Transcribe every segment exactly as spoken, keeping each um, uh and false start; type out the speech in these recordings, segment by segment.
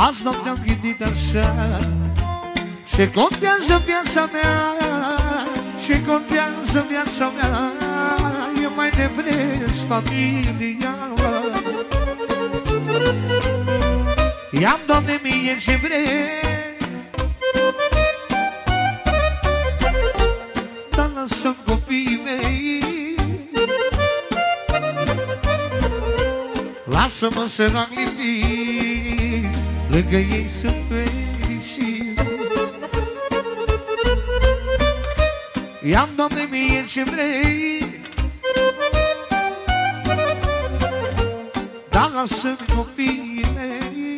Azi noapte am gândit așa, ce contează viața mea, ce contează viața mea, eu mai nevresc familia. I-am, Doamne, mie ce vrei, dar lăsăm copiii mei. Lasă-mă sărac lipit, lângă ei sunt fericit. I-am, Doamne, mie ce vrei, dar lasă-mi copiii mei.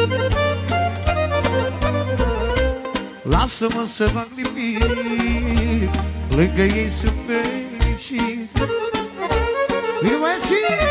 Lasă-mă să mă lipit, lângă ei sunt fericit. Vine băieții!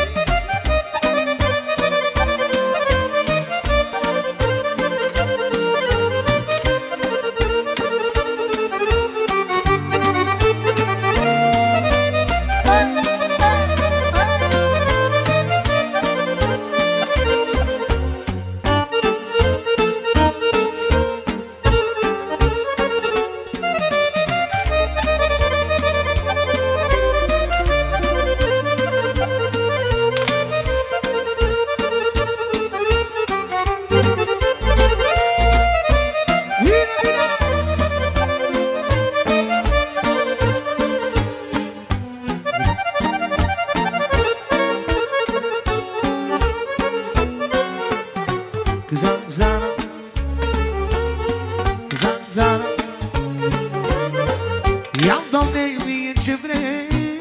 I-am, Doamne, mie ce vrei,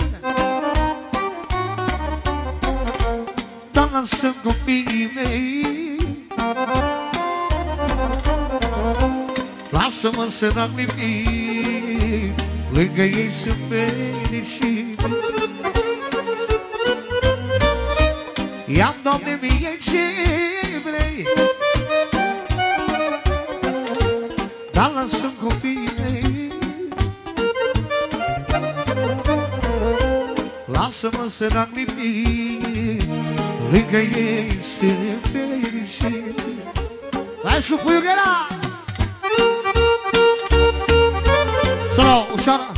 dar lasă-mi copiii mei. Lasă-mă sărac lipit, lângă ei sunt fericit. I-am, Doamne, mie ce vrei, dar lasă-mi copiii mei. Lasă-mă sărac lipit, lângă ei sunt fericit. Hai și puiul ghera! Solo, ușoară!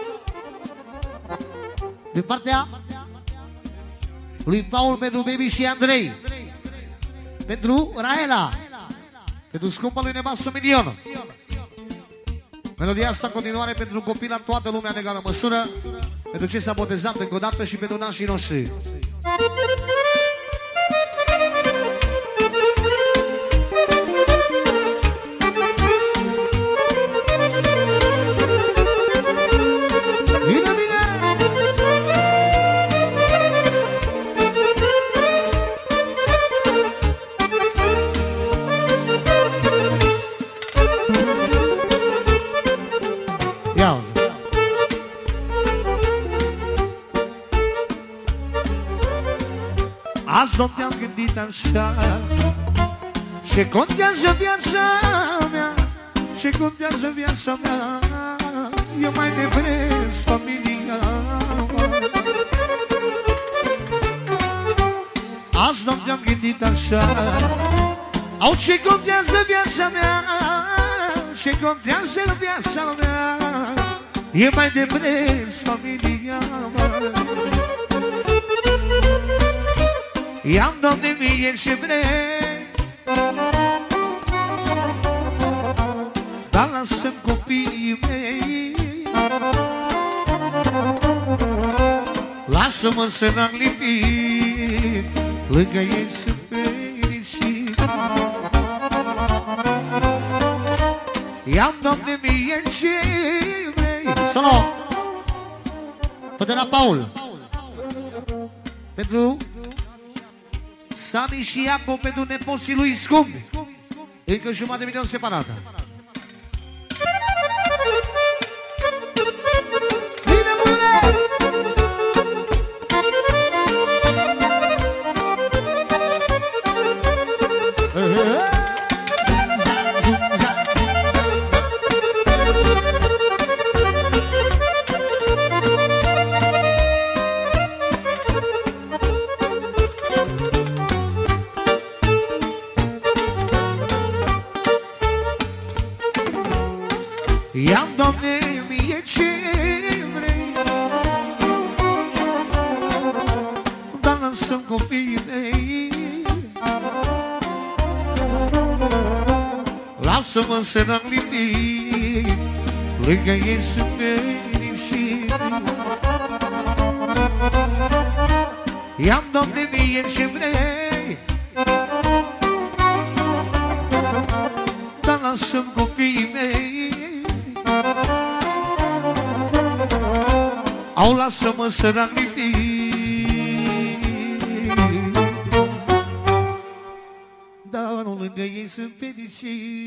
Din partea lui Paul pentru Baby și Andrei, pentru Raela, pentru scumpa lui nevastă Milion. Melodia asta în continuare pentru copii la toată lumea în egală măsură, pentru ce s-a botezat încă o dată și pentru nașii noștri. Bine, bine! Ia uzi! Azi noapte am gândit așa, ce contează viața mea, ce contează viața mea, eu mai nevresc familia. Azi noapte am gândit așa, au ce contează viața mea, ce contează viața mea, eu mai nevresc familia. I-am, Doamne, mie ce vrei, dar lasă-mi copiii mei. Lasă-mă sărac lipit, lângă ei sunt fericit. I-am, Doamne, mie ce vrei. Solo! Tot de la Paul, pentru Sami și Iacob, pentru nepoții lui scumpi, încă jumătate de milion separată. Bine, bune! Ia-mi, Doamne, mie ce vrei, dar lăsăm copiii mei. Lasă-mă să n-am nimic, lângă ei sunt fericiți. Ia-mi, Doamne, mie ce vrei, dar lasă-mi copiii mei. Au, lasă-mă să n-am nimic, dar lângă ei sunt fericiți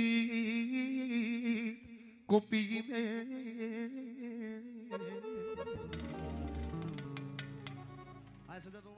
copiii mei. Hai să dăm